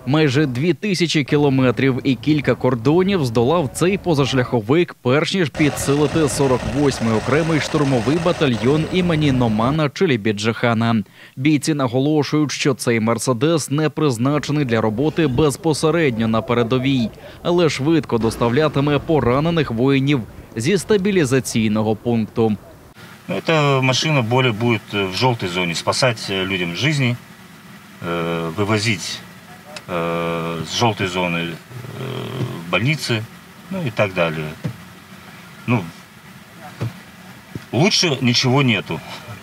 Майже 2000 кілометрів і кілька кордонів здолав цей позашляховик, перш ніж підсилити 48-й окремий штурмовий батальйон імені Номана Челібіджихана. Бійці наголошують, що цей «Мерседес» не призначений для роботи безпосередньо на передовій, але швидко доставлятиме поранених воїнів зі стабілізаційного пункту. Эта машина более будет в желтой зоне спасать людям жизни, вывозить с желтой зоны в больницы, ну и так далее. Ну, лучше ничего нету.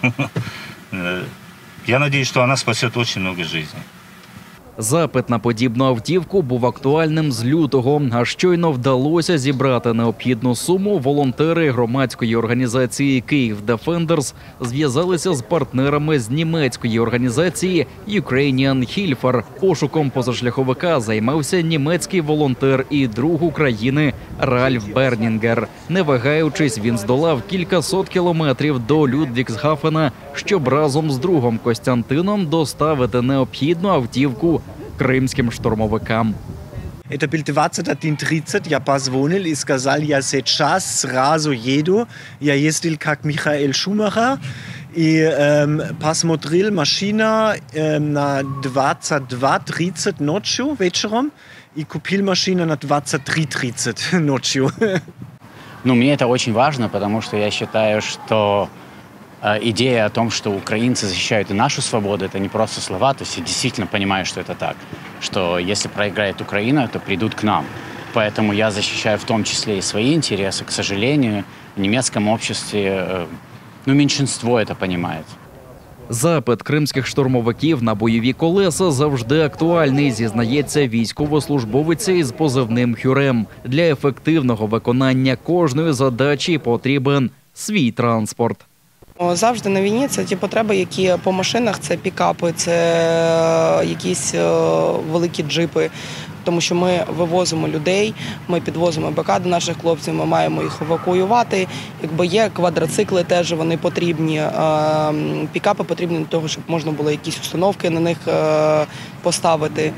Я надеюсь, что она спасет очень много жизней. Запит на подібну автівку був актуальним з лютого, а щойно вдалося зібрати необхідну суму, волонтери громадської організації «Київ Defenders» зв'язалися з партнерами з німецької організації «Ukrainian Hilfer». Пошуком позашляховика займався німецький волонтер і друг України Ральф Бернінгер. Не вагаючись, він здолав кількасот кілометрів до Людвігсгафена, щоб разом з другом Костянтином доставити необхідну автівку кримським штурмовикам. Это был 20.30, я позвонил и сказал, я сейчас сразу еду. Я ездил как Михаэль Шумахер и посмотрел машина на 22.30 ночью, вечером, и купил машину на 23.30 ночью. Ну, мне это очень важно, потому что я считаю, что идея о том, что украинцы защищают и нашу свободу, это не просто слова, то есть я действительно понимаю, что это так, что если проиграет Украина, то придут к нам. Поэтому я защищаю в том числе и свои интересы. К сожалению, в немецком обществе, меньшинство это понимает. Запит кримських штурмовиків на бойові колеса завжди актуальний, зізнається військовослужбовиця із позивним «Хюрем». Для ефективного виконання кожної задачі потрібен свій транспорт. Завжди на війні це ті потреби, які по машинах, це пікапи, це якісь великі джипи. Тому що ми вивозимо людей, ми підвозимо БК до наших хлопців, ми маємо їх евакуювати. Якби є квадроцикли, теж вони потрібні, пікапи потрібні для того, щоб можна було якісь установки на них поставити.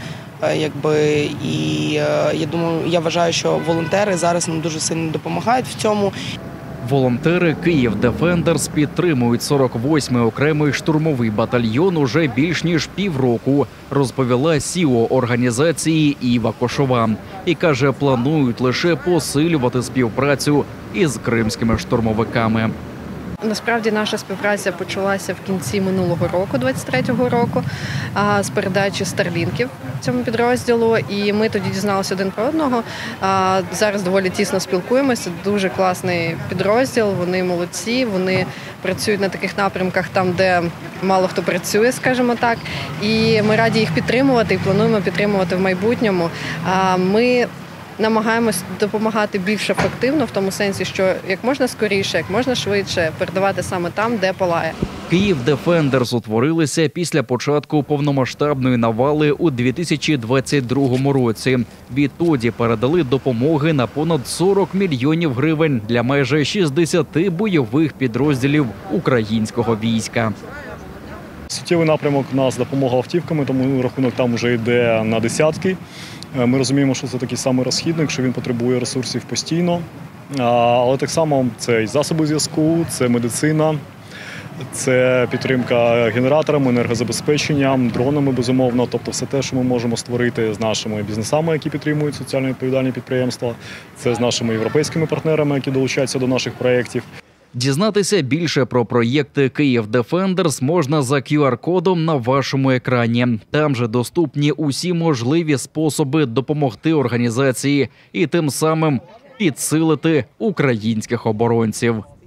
І я вважаю, що волонтери зараз нам дуже сильно допомагають в цьому. Волонтери «Київ Defenders» підтримують 48-й окремий штурмовий батальйон уже більш ніж півроку, розповіла СІО організації Іва Кошова. І каже, планують лише посилювати співпрацю із кримськими штурмовиками. Насправді наша співпраця почалася в кінці минулого року, 23-го року, з передачі старлінків цьому підрозділу. І ми тоді дізналися один про одного. Зараз доволі тісно спілкуємося. Дуже класний підрозділ, вони молодці, вони працюють на таких напрямках там, де мало хто працює, скажімо так. І ми раді їх підтримувати і плануємо підтримувати в майбутньому. Ми намагаємось допомагати більш ефективно, в тому сенсі, що як можна скоріше, як можна швидше передавати саме там, де палає. «Київ Defenders» утворилися після початку повномасштабної навали у 2022 році. Відтоді передали допомоги на понад 40 мільйонів гривень для майже 60 бойових підрозділів українського війська. Суттєвий напрямок у нас допомога автівками, тому рахунок там вже йде на десятки. Ми розуміємо, що це такий самий розхідник, що він потребує ресурсів постійно. Але так само це і засоби зв'язку, це медицина, це підтримка генераторами, енергозабезпеченням, дронами, безумовно. Тобто все те, що ми можемо створити з нашими бізнесами, які підтримують соціально відповідальні підприємства, це з нашими європейськими партнерами, які долучаються до наших проєктів. Дізнатися більше про проєкти «Київ Defenders» можна за QR-кодом на вашому екрані. Там же доступні усі можливі способи допомогти організації і тим самим підсилити українських оборонців.